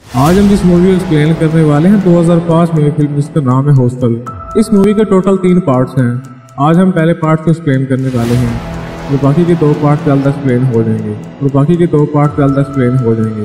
आज हम जिस मूवी को एक्सप्लेन करने वाले हैं 2005 में फिल्म जिसका नाम है हॉस्टल। इस मूवी के टोटल 3 पार्ट्स हैं। आज हम पहले पार्ट को एक्सप्लेन करने वाले हैं और बाकी के 2 पार्ट जल्द एक्सप्लेन हो जाएंगे।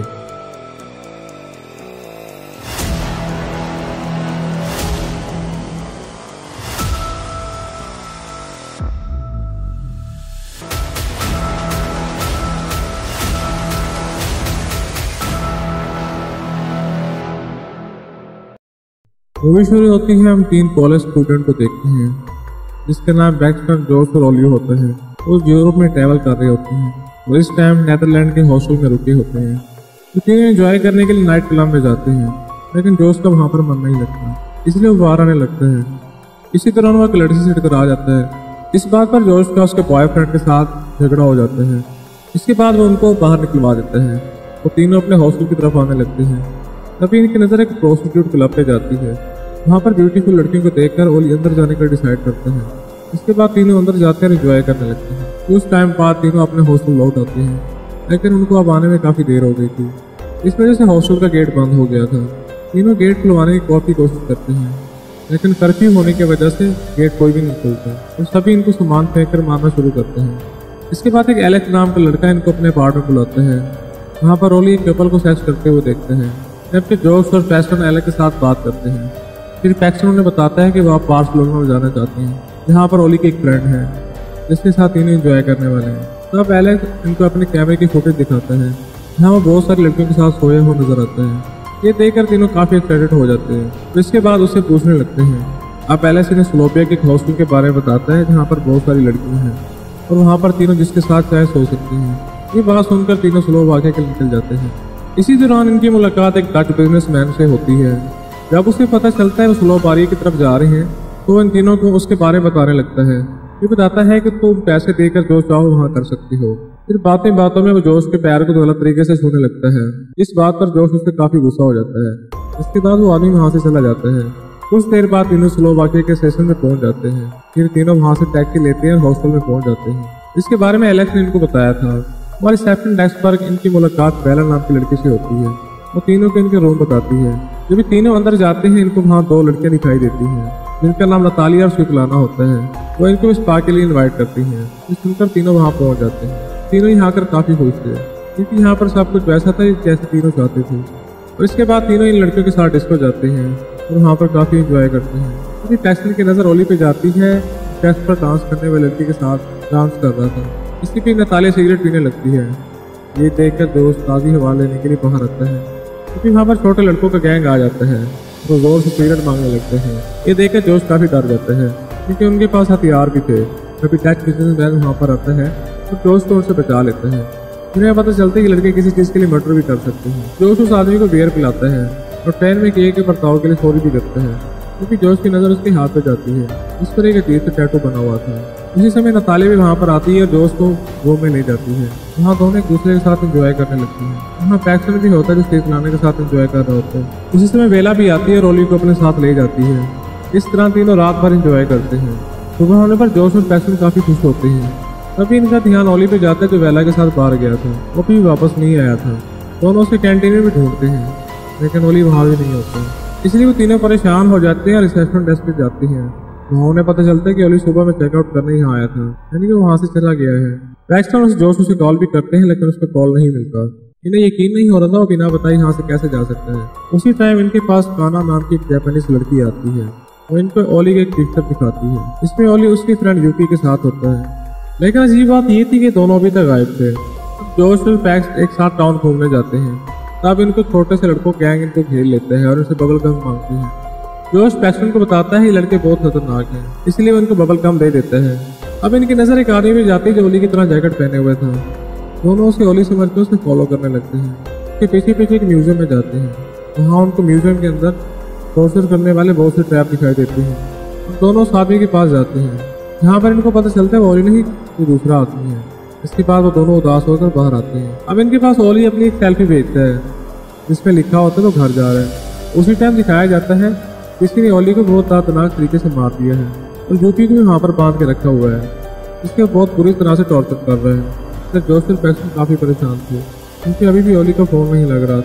मूवी शुरू होती है, हम 3 कॉलेज स्टूडेंट को देखते हैं जिसके नाम बैक्स्टर, जॉश और ओलियो होते हैं। वो यूरोप में ट्रैवल कर रहे होते हैं और इस टाइम नेदरलैंड के हॉस्टल में रुके होते हैं। तो तीनों एंजॉय करने के लिए नाइट क्लब में जाते हैं, लेकिन जॉश का वहाँ पर मन नहीं लगता, इसलिए वो बाहर आने लगता है। इसी दौरान वो एक लड़की से टकरा जाता है। इस बात पर जॉश का उसके बॉयफ्रेंड के साथ झगड़ा हो जाता है। इसके बाद वो उनको बाहर निकलवा देता है। वो तीनों अपने हॉस्टल की तरफ आने लगते हैं। तभी इनकी नज़र एक प्रोस्टिट्यूट क्लब पे जाती है। वहाँ पर ब्यूटीफुल लड़कियों को देखकर ओली अंदर जाने का डिसाइड करते हैं। इसके बाद तीनों अंदर जाते हैं और एंजॉय करने लगते हैं। कुछ टाइम बाद तीनों अपने हॉस्टल लौट आते हैं, लेकिन उनको अब आने में काफ़ी देर हो गई थी। इस वजह से हॉस्टल का गेट बंद हो गया था। तीनों गेट खुलवाने की काफ़ी कोशिश करते हैं, लेकिन कर्फ्यू होने की वजह से गेट कोई भी नहीं खुलता और सभी इनको सामान फेंक कर मारना शुरू करते हैं। इसके बाद एक एलेक्स नाम का लड़का इनको अपने अपार्टमेंट बुलाता है। वहाँ पर ओली एक कपल को सेक्स करते हुए देखते हैं, जबकि जॉश और पैक्स्टन एलेक्स के साथ बात करते हैं। फिर पैक्स्टन उन्हें बताता है कि वो आप बार्सिलोना में जाना चाहते हैं, जहाँ पर ओली की एक फ्रेंड है जिसके साथ इन्हें एंजॉय करने वाले हैं। तब एलेक्स इनको अपने कैमरे की फुटेज दिखाता है, जहाँ वो बहुत सारी लड़कियों के साथ सोए हुए नजर आते हैं। ये देखकर तीनों काफ़ी एक्साइटेड हो जाते हैं। तो इसके बाद उससे पूछने लगते हैं। अब एलेक्स इन्हें स्लोपिया के एक हॉस्टल के बारे में बताता है, जहाँ पर बहुत सारी लड़कियाँ हैं और वहाँ पर तीनों जिसके साथ चाहे सो सकती हैं। ये बात सुनकर तीनों स्लो भागे के निकल जाते हैं। इसी दौरान इनकी मुलाकात एक डच बिजनेसमैन से होती है। जब उसे पता चलता है वो स्लो बारी की तरफ जा रहे हैं, तो इन तीनों को उसके बारे में बताने लगता है। ये बताता है कि तुम पैसे देकर जो चाहो वहाँ कर सकती हो। फिर बातों में वो जोश के पैर को गलत तरीके से छूने लगता है। इस बात पर जोश उससे काफी गुस्सा हो जाता है। इसके बाद वो आदमी वहाँ से चला जाता है। कुछ देर बाद तीनों स्लो वाक़े के सेशन में पहुंच जाते हैं। फिर तीनों वहाँ से टैक्सी लेते हैं और हॉस्टल में पहुंच जाते हैं। इसके बारे में एलेक्स ने इनको बताया था। और रिसेप्शन डेस्क पर इनकी मुलाकात बेला नाम की लड़की से होती है। वो तीनों को इनके रूम बताती है। जब तीनों अंदर जाते हैं, इनको वहाँ 2 लड़कियां दिखाई देती हैं, जिनका नाम नतालिया और स्वीटलाना होता है। वो इनको स्पा के लिए इनवाइट करती हैं। इस सुनकर तीनों वहाँ पहुँच जाते हैं। तीनों यहाँ आकर काफ़ी खुश थे, क्योंकि यहाँ पर सब कुछ वैसा था जैसे तीनों चाहते थे। और इसके बाद तीनों इन लड़कियों के साथ डिस्को जाते हैं और वहाँ पर काफ़ी इंजॉय करते हैं। क्योंकि पैक्स्टन की नज़र ओली पे जाती है। टेस्ट पर डांस करने वाली लड़की के साथ डांस कर रहा था। इसकी फिर नतालिया सिगरेट पीने लगती है। ये देखकर दोस्त ताज़ी हवा लेने के लिए बाहर आता है, क्योंकि वहाँ पर छोटे लड़कों का गैंग आ जाता है। वो जोर से सिगरेट मांगने लगते हैं। ये देखकर जोश काफ़ी डर जाता है, क्योंकि उनके पास हथियार भी थे। कभी डच बिजनेसमैन वहाँ पर आता है तो जोश को उनसे बचा लेता है। उन्हें पता चलता है कि लड़के किसी चीज़ के लिए मर्डर भी कर सकते हैं। जोश उस आदमी को बियर पिलाता है और ट्रेन में किए के बर्ताव के लिए सॉरी भी करता है, क्योंकि जोश की नज़र उसके हाथ पे जाती है। इस पर एक अजीब सा टैटू बना हुआ था। उसी समय नतालिया भी वहाँ पर आती है और जोश को रूम में ले जाती है। वहाँ दोनों एक दूसरे के साथ एंजॉय करने लगती हैं। वहाँ पैक्स्टन भी होता है जो स्वीटलाना के साथ एंजॉय कर रहा होता है। उसी समय बेला भी आती है और ओली को अपने साथ ले जाती है। इस तरह तीनों रात भर एंजॉय करते हैं। सुबह होने पर जोश और पैक्स्टन काफ़ी खुश होते हैं। तभी इनका ध्यान ओली पे जाता है, जो बेला के साथ बाहर गया था। वो भी वापस नहीं आया था। दोनों उसे कैंटीन में भी ढूंढते हैं, लेकिन ओली वहाँ भी नहीं होता। इसलिए वो तीनों परेशान हो जाते हैं और रिसेप्शन डेस्क पे जाती हैं। वहाँ उन्हें पता चलता है कि ओली सुबह में चेकआउट करने यहाँ आया था, यानी कि वो वहाँ से चला गया है। पैक्स्टन और जोश उसे कॉल भी करते हैं, लेकिन उस पर कॉल नहीं मिलता। इन्हें यकीन नहीं हो रहा था वो बिना बताए यहाँ से कैसे जा सकता है। उसी टाइम इनके पास काना नाम की एक जापानीज लड़की आती है। वो इनको ओली का एक पिक्चर दिखाती है। इसमें ओली उसकी फ्रेंड यूकी के साथ होता है। लेकिन अजीब बात ये थी कि दोनों अभी तक गायब थे। जोश और पैक्स एक साथ टाउन घूमने जाते हैं। तब इनको छोटे से लड़कों गैंग इनको घेर लेते हैं और उनसे बबल गम मांगते हैं। जोश पैक्स्टन को बताता है ये लड़के बहुत खतरनाक हैं, इसलिए वो इनको बबल गम दे देते हैं। अब इनकी नज़र एक आदमी में जाती है जो ओली की तरह जैकेट पहने हुए था। दोनों उसे ओली समझ के उसे फॉलो करने लगते हैं। उसके पीछे पीछे एक म्यूजियम में जाते हैं। वहाँ उनको म्यूजियम के अंदर टॉर्चर करने वाले बहुत से ट्रैप दिखाई देते हैं। दोनों उस आदमी के पास जाते हैं, जहाँ पर इनको पता चलता है वो ओली नहीं, वो दूसरा आदमी है। इसके बाद वो दोनों उदास होकर बाहर आते हैं। अब इनके पास ओली अपनी एक सेल्फी भेजता है, जिसमें लिखा होता है वो घर जा रहा है। उसी टाइम दिखाया जाता है किसी ने ओली को बहुत दर्दनाक तरीके से मार दिया है और यूपी को भी वहाँ पर बांध के रखा हुआ है, जिसके बहुत बुरी तरह से टॉर्चर कर रहे हैं। जोश और पैक्स्टन काफ़ी परेशान थे, क्योंकि अभी भी ओली का फोन नहीं लग रहा था।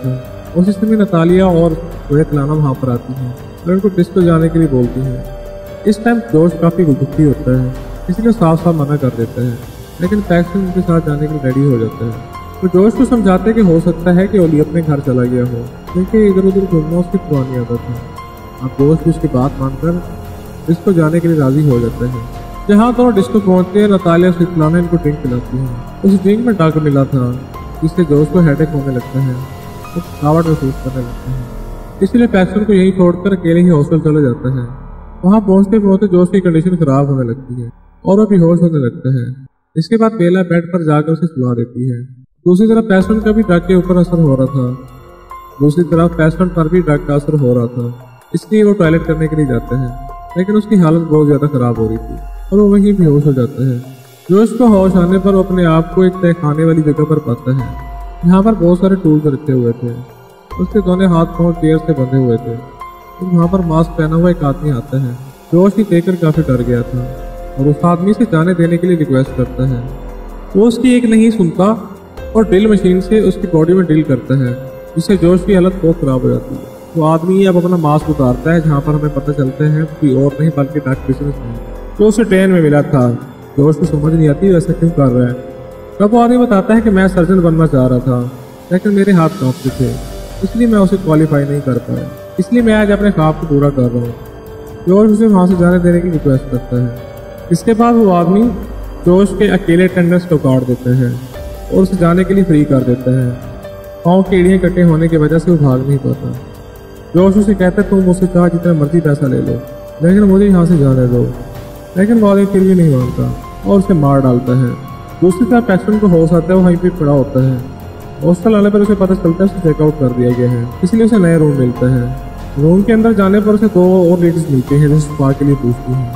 उसी समय नतालिया और स्वेतलाना वहाँ पर आती हैं और उनको डिस्को जाने के लिए बोलती हैं। इस टाइम जोश काफ़ी दुखी होता है, इसलिए साफ साफ मना कर देता है, लेकिन पैक्सन उनके साथ जाने के लिए रेडी हो जाता है। तो जोश को समझाते हैं कि हो सकता है कि ओली अपने घर चला गया हो, क्योंकि इधर उधर घूमना उसकी पुरानी आदत है। अब जोश भी उसकी बात मानकर डिस्को जाने के लिए राजी हो जाता है। जहाँ दोनों डिस्को पहुँचते हैं, नतालिया और स्वेतलाना इनको ड्रिंक पिलाती हैं। उस ड्रिंक में ड्रग मिला था, जिससे जोश को हेडेक होने लगता है, वो थकावट महसूस करने लगता है। इसलिए पैक्सन को यहीं छोड़कर अकेले ही हॉस्टल चला जाता है। वहाँ पहुँचते पहुँचते जोश की कंडीशन खराब होने लगती है और वो बेहोश होने लगता है। इसके बाद बेला बेड पर जाकर उसे सुला देती है। दूसरी तरफ पैक्सन का भी ड्रग के ऊपर असर हो रहा था। दूसरी तरफ पैक्सन पर भी ड्रग का असर हो रहा था, इसलिए वो टॉयलेट करने के लिए जाते हैं, लेकिन उसकी हालत बहुत ज्यादा खराब हो रही थी और वो वहीं बेहोश हो जाता है। जोश को होश आने पर वो अपने आप को एक तय खाने वाली जगह पर पाता है, जहाँ पर बहुत सारे टूल्स रखे हुए थे। उसके दोनों हाथ पांव चेयर से बंधे हुए थे। तो वहाँ पर मास्क पहना हुआ एक आदमी आता है। जोश ही देखकर काफी डर गया था और उस आदमी से जाने देने के लिए रिक्वेस्ट करता है। वो उसकी एक नहीं सुनता और ड्रिल मशीन से उसकी बॉडी में ड्रिल करता है, जिससे जोश की हालत बहुत खराब हो जाती है। वो आदमी अब अपना मास्क उतारता है, जहाँ पर हमें पता चलता है कि और नहीं बल्कि ड्रग बिजनेसमैन जो उसे ट्रेन में मिला था। जोश को समझ नहीं आती वैसा क्यों कर रहा है। तब वो आदमी बताता है कि मैं सर्जन बनना चाह रहा था, लेकिन मेरे हाथ कांपते थे, इसलिए मैं उसे क्वालिफाई नहीं कर पाया, इसलिए मैं आज अपने ख्वाब को पूरा कर रहा हूँ। जोश उसे वहाँ से जाने देने की रिक्वेस्ट करता है। इसके बाद वो आदमी जोश के अकेले अटेंडेंस को काट देता है और उसे जाने के लिए फ्री कर देता है। पाँव की एड़ियाँ कटे होने की वजह से वो भाग नहीं पाता। जोश उसे कहता है तुम मुझसे चाह जितना मर्जी पैसा ले लो, लेकिन मुझे यहाँ से जाने दो, लेकिन वो आदमी फिर भी नहीं मानता और उसे मार डालता है। दूसरी तरफ पैक्सन को होश आता है, वो वहीं पे पड़ा होता है। हॉस्टल आने पर उसे पता चलता है उसे चेकआउट कर दिया गया है, इसलिए उसे नया रूम मिलता है। रूम के अंदर जाने पर उसे दो और लेडीज मिलती हैं जो स्पा के लिए पूछती हैं।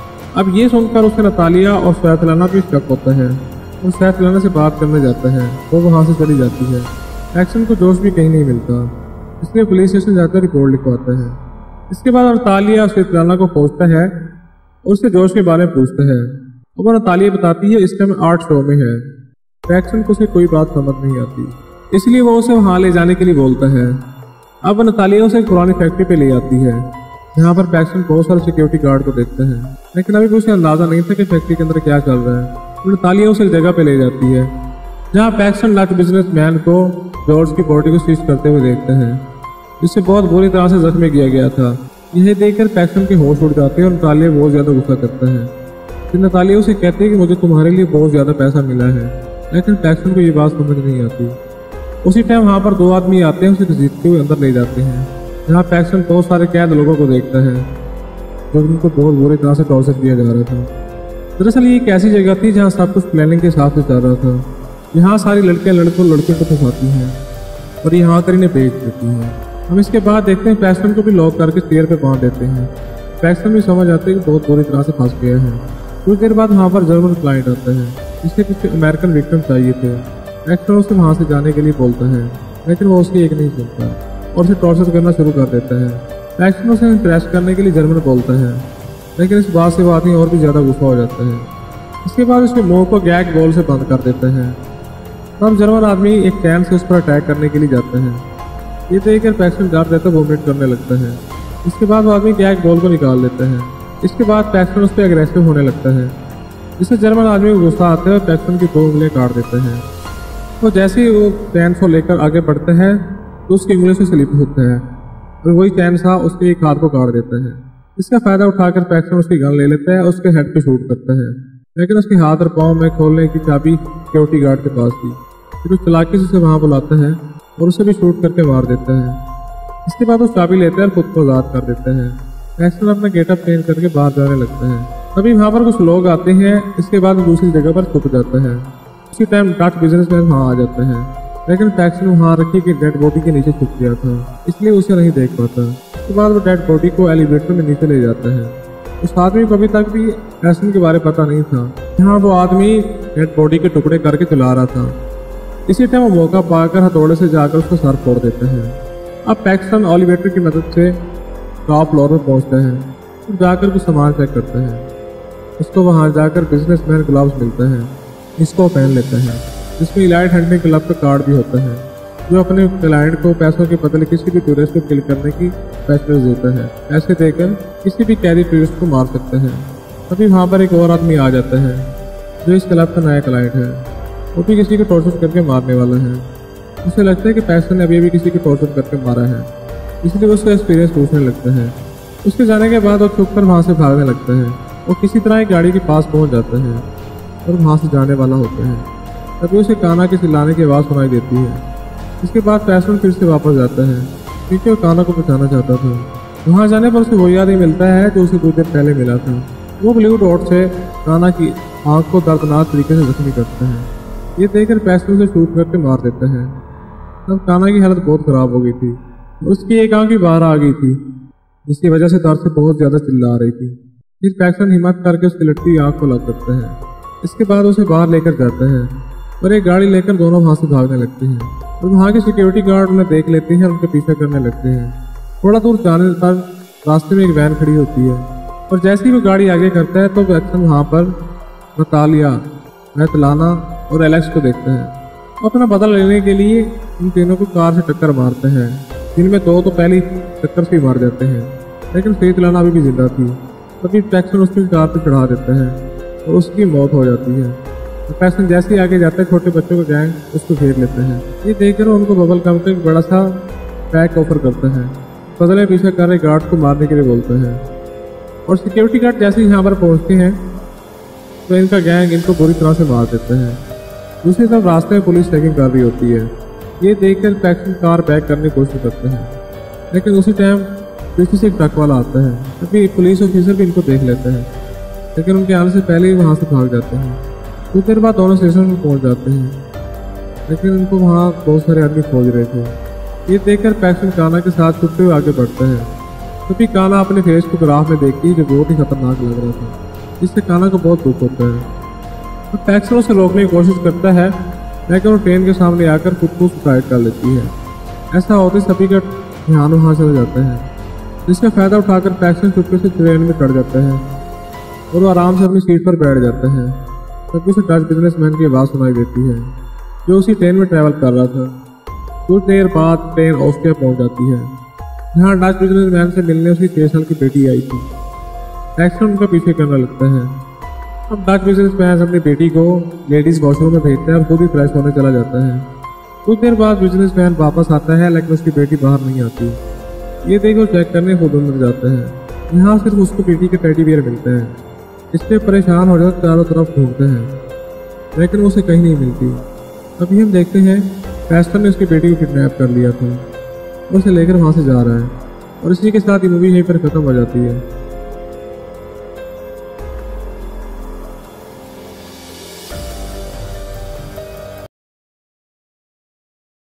अब ये सुनकर उसे नतालिया और स्वेतलाना भी शक होता है और स्वेतलाना से बात करने जाता है, वो वहाँ से चली जाती है। पैक्सन को जोश भी कहीं नहीं मिलता, इसलिए पुलिस स्टेशन जाकर रिपोर्ट लिखवाता है। इसके बाद नतालिया और स्वेतलाना को खोजता है और उससे जोश के बारे में पूछता है। और नतालिया बताती है इस टाइम आर्ट शो में है। पैक्सन को उसे कोई बात समझ नहीं आती, इसलिए वो उसे वहाँ ले जाने के लिए बोलता है। अब नतालिया उसे एक पुरानी फैक्ट्री पे ले आती है, जहाँ पर पैक्सन बहुत सारे सिक्योरिटी गार्ड को देखते हैं, लेकिन अभी भी उसे अंदाजा नहीं था कि फैक्ट्री के अंदर क्या चल रहा है। नतालिया उसे एक जगह पे ले जाती है, जहाँ पैक्सन डच बिजनेसमैन को जॉर्ज की बॉडी को स्टिच करते हुए देखते हैं, जिससे बहुत बुरी तरह से जख्मी किया गया था। यह देखकर पैक्सन के होश उड़ जाते हैं और नतालिया बहुत ज्यादा गुस्सा करता है। फिर नतालिया उसे कहती है कि मुझे तुम्हारे लिए बहुत ज्यादा पैसा मिला है, लेकिन पैक्सन को ये बात समझ नहीं आती। उसी टाइम वहाँ पर दो आदमी आते हैं, उसे घसीटते हुए अंदर ले जाते हैं, जहाँ पैक्सन बहुत सारे कैद लोगों को देखता है जो उनको बहुत बुरी तरह से टॉर्चर किया जा रहा था। दरअसल ये एक ऐसी जगह थी जहाँ सब कुछ प्लानिंग के हिसाब से चल रहा था। यहाँ सारी लड़कियाँ लड़कियों को फंसाती हैं और यहाँ कर इन्हें बेच देती हैं। हम इसके बाद देखते हैं पैक्सन को भी लॉक करके चेयर पे बांध देते हैं। पैक्सन भी समझ आते हैं कि बहुत बुरी तरह से फंस गया है। कुछ देर बाद वहाँ पर जर्मन क्लाइंट आता है, जिससे कुछ अमेरिकन विक्टिम चाहिए थे। पैक्सन उसे वहाँ से जाने के लिए बोलता है, लेकिन वो उसकी एक नहीं सुनता और उसे टॉर्चर करना शुरू कर देता है। पैक्सन उसे इम्प्रेस करने के लिए जर्मन बोलता है, लेकिन इस बात से वो आदमी और भी ज़्यादा गुस्सा हो जाता है। इसके बाद उसके मुंह को गैग बॉल से बंद कर देता है। तब जर्मन आदमी एक कैन से उस पर अटैक करने के लिए जाता है। ये देखकर पैक्सन डर रहता वोमिट करने लगता है। इसके बाद वो आदमी गैग बॉल को निकाल लेता है। इसके बाद पैक्सन उस पर अग्रेसिव होने लगता है, जिससे जर्मन आदमी को गुस्सा आता है और पैक्सन की 2 उंगलियां काट देता है। तो जैसे ही वो कैन को लेकर आगे बढ़ता है तो उसकी उंगलियों से स्लिप होता है और वही कैन सा उसके एक हाथ को काट देता है। इसका फायदा उठाकर पैक्सन उसकी गन ले लेता है और उसके हेड पे शूट करता है, लेकिन उसके हाथ और पाँव में खोलने की चाबी सिक्योरिटी गार्ड के पास थी। फिर उस चालाकी से उसे वहाँ बुलाता है और उसे भी शूट करके मार देता है। इसके बाद वो चाबी लेता है और खुद को आजाद कर देता है। पैक्सन अपना गेटअप चेंज करके बाहर जाने लगता है। तभी वहाँ पर कुछ लोग आते हैं। इसके बाद वो दूसरी जगह पर छुप जाता है। उसी टाइम डच बिजनेसमैन वहाँ आ जाता है, लेकिन पैक्सन वहाँ रखी कि डेड बॉडी के नीचे छुप गया था, इसलिए उसे नहीं देख पाता। उसके बाद वो डेड बॉडी को एलिवेटर में नीचे ले जाता है। उस आदमी को अभी तक भी पैक्सन के बारे में पता नहीं था। यहाँ वो आदमी डेड बॉडी के टुकड़े करके चला रहा था। इसी टाइम वो मौका पाकर हथौड़े से जाकर उसका सर फोड़ देता है। अब पैक्सन एलिवेटर की मदद से टॉप फ्लोर पर पहुंचता है और जाकर कुछ सामान चेक करता है। उसको वहां जाकर बिजनेसमैन ग्लव्स मिलता है, इसको पहन लेता है, जिसमें इलाइट हंटिंग क्लब का कार्ड भी होता है। जो अपने क्लाइंट को पैसों के बदले किसी भी टूरिस्ट को किल करने की फैसिलिटी देता है। ऐसे देकर किसी भी कैदी टूरिस्ट को मार सकते हैं। तभी वहाँ पर एक और आदमी आ जाता है जो इस क्लब का नया क्लाइंट है। वो भी किसी को टॉर्चर करके मारने वाला है। उसे लगता है कि पैसन ने अभी भी किसी को टॉर्चर करके मारा है, इसलिए वो उसका एक्सपीरियंस पूछने लगता है। उसके जाने के बाद वो छुप कर वहाँ से भागने लगता है। वो किसी तरह एक गाड़ी के पास पहुँच जाता है और वहाँ से जाने वाला होता है। तभी उसे काना के चिल्लाने की आवाज़ सुनाई देती है। इसके बाद पैसन फिर से वापस जाता है क्योंकि वो काना को बचाना चाहता था। वहाँ जाने पर उसे वही आदमी मिलता है जो उसे कुछ देर पहले मिला था। वो ब्लू डॉट से काना की आँख को दर्दनाक तरीके से जख्मी करता है। ये देखकर पैसन उसे शूट करके मार देता है। तब काना की हालत बहुत ख़राब हो गई थी। उसकी एक आँख भी बाहर आ गई थी, जिसकी वजह से दर्द से बहुत ज़्यादा चिल्ला रही थी। फिर पैसन हिम्मत करके उसकी लटकी आँख को लग करता है। इसके बाद उसे बाहर लेकर जाता है और एक गाड़ी लेकर दोनों वहाँ से भागने लगते हैं। और वहाँ के सिक्योरिटी गार्ड उन्हें देख लेते हैं और उनके पीछे करने लगते हैं। थोड़ा दूर जाने पर रास्ते में एक वैन खड़ी होती है और जैसे ही वो गाड़ी आगे करता है तो पैसन वहाँ पर नतालिया, मैतलाना और एलेक्स को देखता है। वो अपना बदला लेने के लिए इन तीनों को कार से टक्कर मारते हैं, जिनमें दो तो पहले टक्कर से ही मार जाते हैं, लेकिन मैतलाना अभी भी जिंदा थी। तभी पैसन उसकी कार पर चढ़ा देता है और उसकी मौत हो जाती है। पैसन जैसे ही आगे जाता है छोटे बच्चों का गैंग उसको घेर लेते हैं। ये देखकर उनको बबल गम का एक बड़ा सा पैक ऑफर करता है। बदले पीछे कर रहे गार्ड को मारने के लिए बोलते हैं और सिक्योरिटी गार्ड जैसे ही यहाँ पर पहुँचते हैं तो इनका गैंग इनको बुरी तरह से मार देते हैं। दूसरी तरफ रास्ते में पुलिस चेकिंग कर रही होती है। ये देखकर पैसन कार बैक करने की कोशिश करते हैं, लेकिन उसी टाइम पीछे से एक ट्रक वाला आता है। तभी पुलिस ऑफिसर भी इनको देख लेते हैं, लेकिन उनके आने से पहले ही वहाँ से भाग जाते हैं। कुछ देर बाद दोनों स्टेशन में पहुंच जाते हैं, लेकिन उनको वहाँ बहुत सारे आदमी खोज रहे थे। ये देखकर पैसन काना के साथ छुपते हुए आगे बढ़ता है। तभी काना अपने फेस को ग्राफ में देखती है जो बहुत ही खतरनाक लग रहा था, जिससे काना को बहुत दुख होता है। तो पैसन उसे रोकने की कोशिश करता है, लेकिन वो ट्रेन के सामने आकर खुद को सुसाइड कर लेती है। ऐसा होते सभी का ध्यान वहाँ चला जाता है, जिसका फायदा उठाकर पैसन चुपके से ट्रेन में चढ़ जाता है और वो आराम से अपनी सीट पर बैठ जाता है। तभी उसे डच बिजनेसमैन की आवाज़ सुनाई देती है जो उसी ट्रेन में ट्रैवल कर रहा था। कुछ देर बाद ट्रेन ऑस्ट्रिया पहुंच जाती है, जहां डच बिजनेसमैन से मिलने उसकी 6 साल की बेटी आई थी। पैसन उनका पीछे करने लगता है। अब डच बिजनेसमैन अपनी बेटी को लेडीज वॉशरूम में भेजता है और खुद ही फ्रेश होने चला जाता है। कुछ देर बाद बिजनेसमैन वापस आता है, लेकिन उसकी बेटी बाहर नहीं आती। ये देख वो चेक करने खुद अंदर जाता है। यहाँ सिर्फ उसको बेटी के टेडी बियर मिलते हैं। इससे परेशान हो जाकर चारों तरफ ढूंढते हैं, लेकिन वो उसे कहीं नहीं मिलती। तभी हम देखते हैं पैसन ने उसकी बेटी को किडनैप कर लिया था और उसे लेकर वहाँ से जा रहा है। और इसी के साथ ये मूवी यहीं पर खत्म हो जाती है।